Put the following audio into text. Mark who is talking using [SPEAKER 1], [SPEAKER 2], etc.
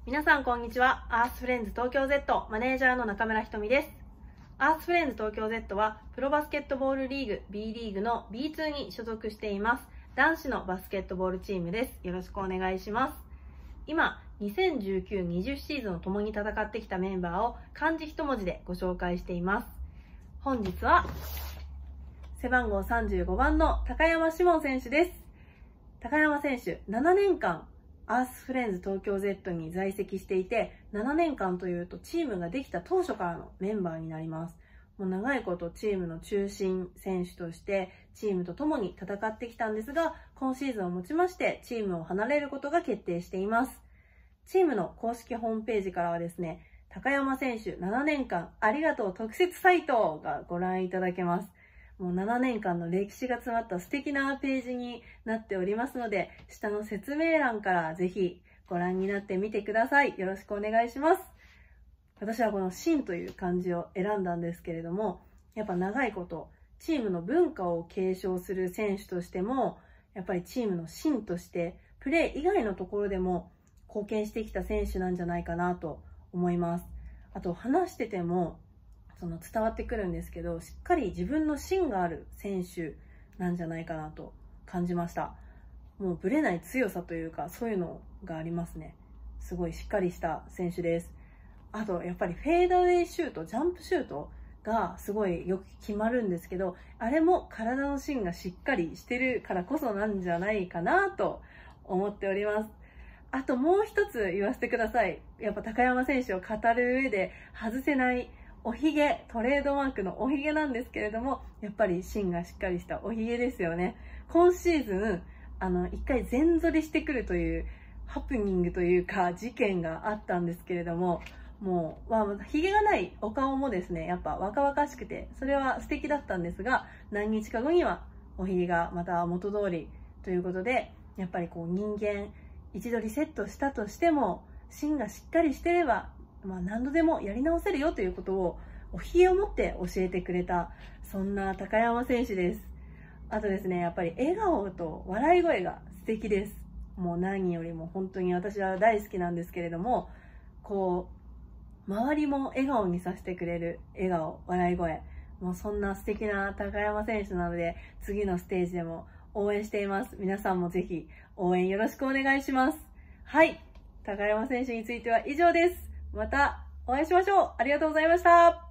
[SPEAKER 1] 皆さんこんにちは。アースフレンズ東京 Z マネージャーの中村ひとみです。アースフレンズ東京 Z はプロバスケットボールリーグ B リーグの B2 に所属しています。男子のバスケットボールチームです。よろしくお願いします。今、2019-20シーズンを共に戦ってきたメンバーを漢字一文字でご紹介しています。本日は背番号35番の高山志門選手です。高山選手、7年間アースフレンズ東京 Z に在籍していて、7年間というとチームができた当初からのメンバーになります。もう長いことチームの中心選手としてチームと共に戦ってきたんですが、今シーズンをもちましてチームを離れることが決定しています。チームの公式ホームページからはですね、高山選手7年間ありがとう特設サイトがご覧いただけます。もう7年間の歴史が詰まった素敵なページになっておりますので、下の説明欄からぜひご覧になってみてください。よろしくお願いします。私はこの真という漢字を選んだんですけれども、やっぱ長いことチームの文化を継承する選手としても、やっぱりチームの真としてプレー以外のところでも貢献してきた選手なんじゃないかなと思います。あと話してても伝わってくるんですけど、しっかり自分の芯がある選手なんじゃないかなと感じました。もうぶれない強さというか、そういうのがありますね。すごいしっかりした選手です。あとやっぱりフェードウェイシュート、ジャンプシュートがすごいよく決まるんですけど、あれも体の芯がしっかりしてるからこそなんじゃないかなと思っております。あともう一つ言わせてください。やっぱ高山選手を語る上で外せないおひげ、トレードマークのおひげなんですけれども、やっぱり芯がしっかりしたおひげですよね。今シーズン、一回全反りしてくるというハプニングというか事件があったんですけれども、もう、ひげがないお顔もですね、やっぱ若々しくて、それは素敵だったんですが、何日か後にはおひげがまた元通りということで、やっぱり人間、一度リセットしたとしても、芯がしっかりしてれば、何度でもやり直せるよということをおひげを持って教えてくれた、そんな高山選手です。あとですね、やっぱり笑顔と笑い声が素敵です。もう何よりも本当に私は大好きなんですけれども、周りも笑顔にさせてくれる笑顔、笑い声。もうそんな素敵な高山選手なので、次のステージでも応援しています。皆さんもぜひ応援よろしくお願いします。はい。高山選手については以上です。またお会いしましょう。ありがとうございました。